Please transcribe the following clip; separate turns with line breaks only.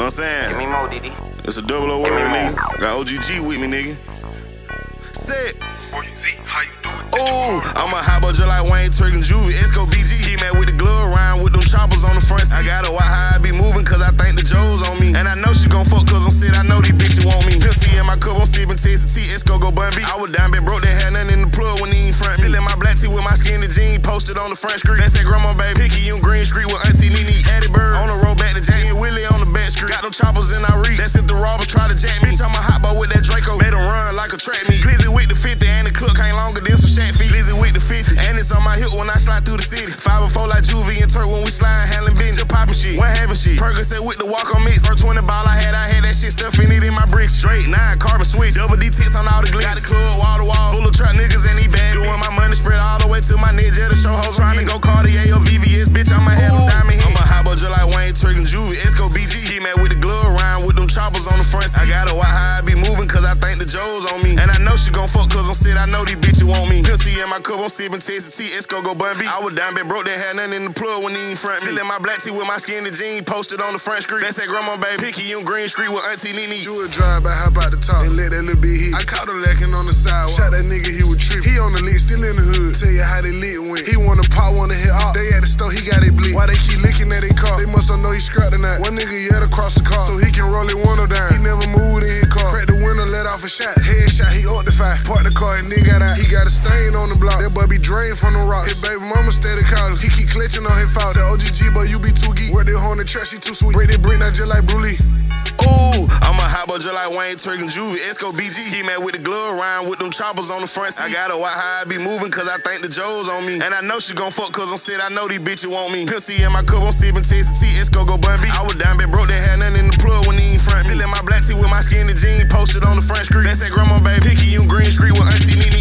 what I'm saying?
Give me more, Diddy.
It's a double O word, nigga. Got OGG with me, nigga. Set.
Z, how you doing?
Ooh, I'm a hot boy just like Wayne, Turk, and Juvie. Esco BG. Ski mat with the glove around with them choppers on the front seat. I got a white high, I be moving cause I think the Joe's on me. And I know she gon' fuck cause I'm sit, I know these bitches want me. Pissy in my cup, I'm sipping Texas tea. Esco go bun B. I was down, been broke, they had nothing in the plug when he ain't front me. Still in my black tee with my skinny jeans, posted on the front street. That's that grandma, baby. Picky, you Green Street with Auntie Nene. Hattie Bird on the road back to Jack. And Willie on the back street. Got them choppers in our reach. That's if the robbers try to jack me. Bitch, I'm a hot boy with that Draco. Made him run like a track meet. Glizzy with the 50 and the cluck ain't longer than some shack feet. Glizzy with the 50 and it's on my hip when I slide through the city. 5 or 4 like Juvie and Turk when we slide, handling business, just popping shit. One having shit. Percocet with the walk on mix. First 20 ball I had that shit stuffing it in my bricks. Straight 9 carbon switch. Double D tits on all the glitz. Got the club wall to wall. Full of trap niggas and he bad. Doing my money spread all the way to my neck. Just to show hoes trying to go Cartier or VVS. Bitch, I'ma have them diamond head. I'm a hot boy just like Wayne, Turk, and Juvie. Esco BG. Ski mat with the glove around with them choppers on the front seat. I got a white high, I be moving cause I think the Joe's on me. And I know she gon' fuck cause I'm sit, I know these bitches want me. Pissy in my cup, I'm sipping Texas tea. Esco go bun B. I was down, been broke, they had nothing in the plug when he ain't front me. Still in my black tee with my skinny jeans, posted on the front street. That's that grandma, baby. Picky, you Green Street with Auntie Nene.
Do a drive-by, hop out the top, and let that little bit hit. I caught him lacking on the sidewalk. Shot that nigga, he was trippin'. He on the lit, still in the hood. Tell you how they lit went. He wanna pop, wanna hit off. They at the store, he got it bleed. Why they keep licking at their car? They must don't know he scrapped tonight. One nigga yelled across the car, so he can roll it window down. He never moved in his car. Crack the window, let off a shot. Headshot, he up the fire. Park the car, and nigga got out. He got a stain on the block. That boy be drained from the rocks. His baby mama steady calling. He keep clutching on his fault. Say OGG, but you be too geek. Work that horn and trash, she too sweet. Break that brick now just like Brulee.
Ooh, I'm a hot boy just like Wayne, Turk, and Juvie. Esco BG. Ski mat with the glove around with them choppers on the front seat. I got a white high, I be moving cause I think the Joe's on me. And I know she gon' fuck cause I'm sit, I know these bitches want me. Pissy in my cup, I'm sipping Texas tea. Esco go bun B. I was down, been broke, they had nothing in the plug when he ain't front me. Still in my black tee with my skinny jeans, posted on the front street. That's that grandma, baby. Picky, you Green Street with Auntie Nene.